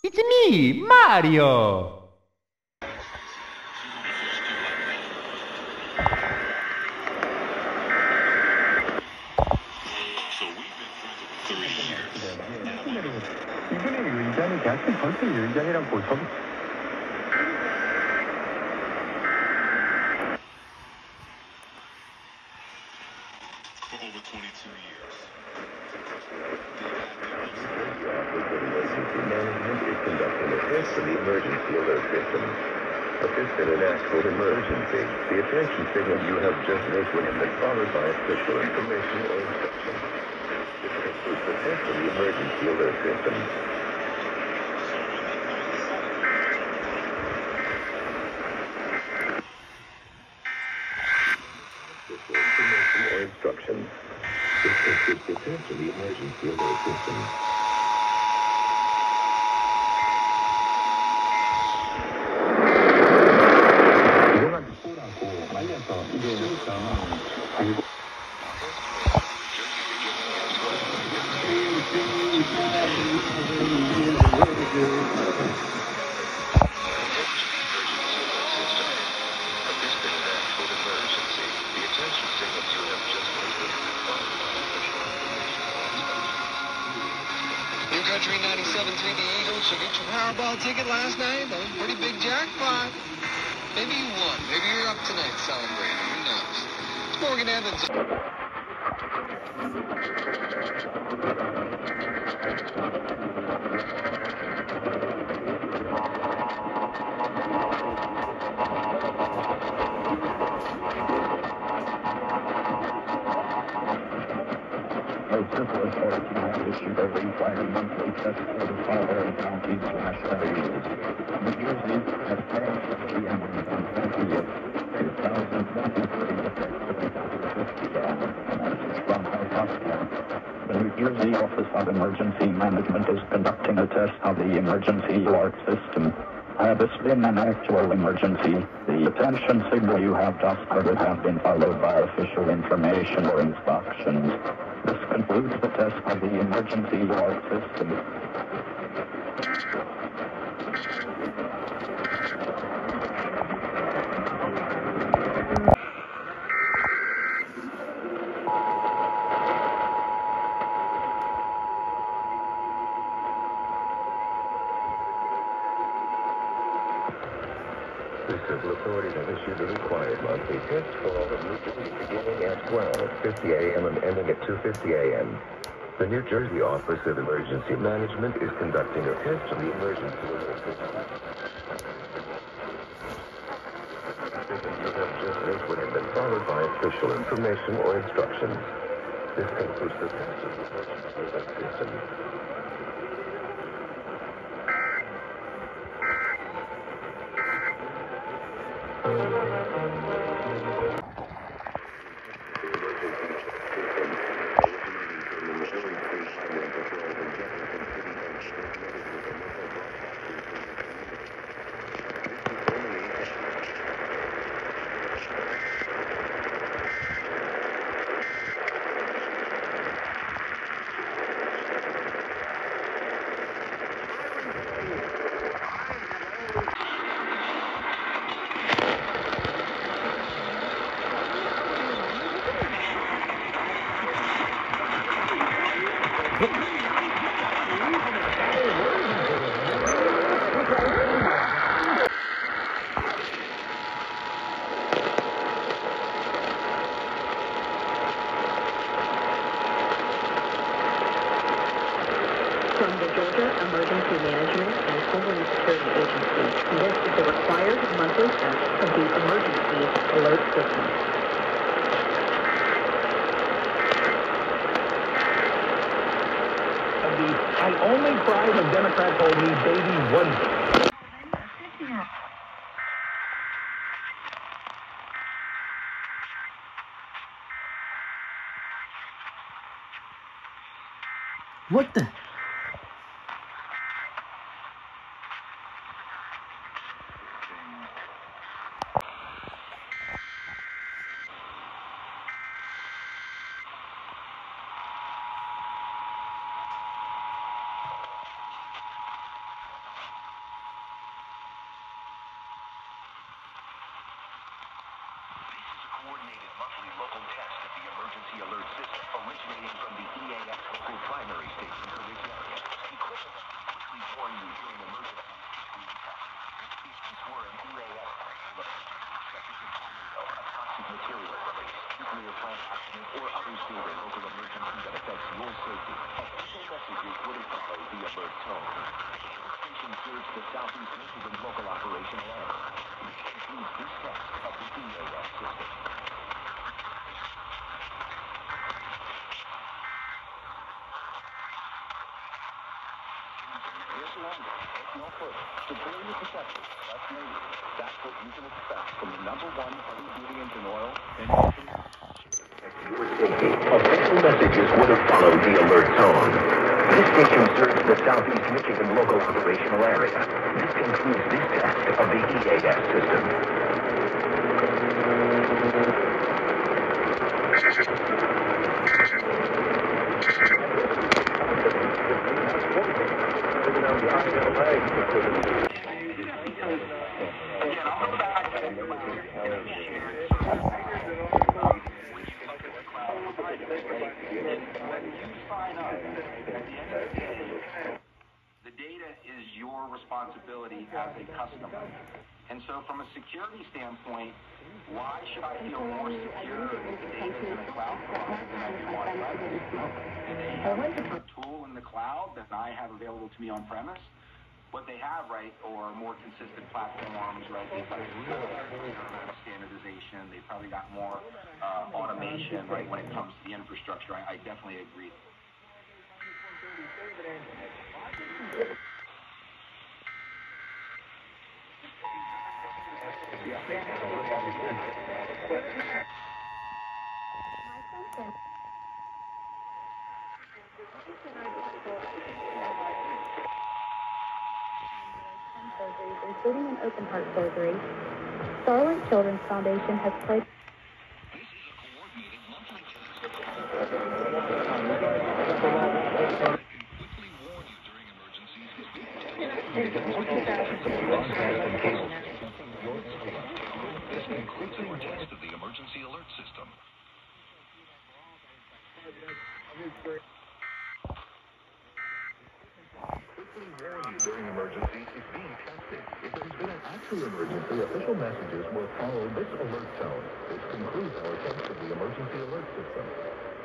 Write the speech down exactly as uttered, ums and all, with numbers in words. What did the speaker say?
It's me, Mario! 이분이 의장이 대학교 전체 의장이랑 고청 For over twenty-two years. Management is conducting a test of the emergency alert system. If this is an actual emergency, the attention signal you have just made would have been followed by official information or instruction. This concludes the test of the emergency alert system. Official information or instruction. This concludes the test of the emergency alert system. New Country ninety-seven three, the Eagles. You get your Powerball ticket last night. That was a pretty big jackpot. Maybe you won. Maybe you're up tonight celebrating. Who knows? It's Morgan Evans. Issued a required monthly test for the Father County slash areas. New Jersey has passed the end on twentieth, two thousand twenty-three, effective fifty hours. This is from our podcast. The New Jersey Office of Emergency Management is conducting a test of the emergency alert system. Had this been an actual emergency, the attention signal you have just heard would have been followed by official information or instructions. This concludes the test of the emergency alert system. The civil authorities have issued a required monthly test for all of New Jersey beginning at twelve fifty a m and ending at two fifty a m The New Jersey Office of Emergency Management is conducting a test of the emergency alert system. The signal you have just made would have been followed by official information or instructions. This concludes the test of the emergency alert system. From the Georgia Emergency Management and Homeland Security Agency, this is the required monthly test of the emergency alert system. of the I only cried when Democrats told me baby onesie. What the? originating from the E A S local primary station for this area. Equipment that can quickly warn you during emergency speed tests. If this were an E A S alert, such as a tornado, a toxic material release, nuclear plant accident, or other state or local emergency that affects your safety, official messages would have followed the alert tone. The station serves the Southeast Michigan local operational area. This includes this test of the E A S system. Here's the number. It's no further. Superior protection. That's maybe. That's what you can expect from the number one heavy-duty engine oil in Michigan. Official messages would have followed the alert tone. This station serves the Southeast Michigan local operational area. This concludes this test of the E A S system. The data is your responsibility as a customer. And so from a security standpoint, why should I feel more secure if the data is in the cloud provider than I do on-premise? Do they have a different tool in the cloud than I have available to me on-premise? What they have, right, or more consistent platforms, right, they've got a fair amount of standardization, they've probably got more uh, automation, right, when it comes to the infrastructure. I, I definitely agree. Including an open heart surgery, Starlight Children's Foundation has played. This is a coordinated monthly test. Quickly warn you during emergencies is being This concludes our test of the emergency alert system. Quickly warn you during emergency is being tested. If there's been an actual emergency, official messages will follow this alert tone. This concludes our test of the emergency alert system.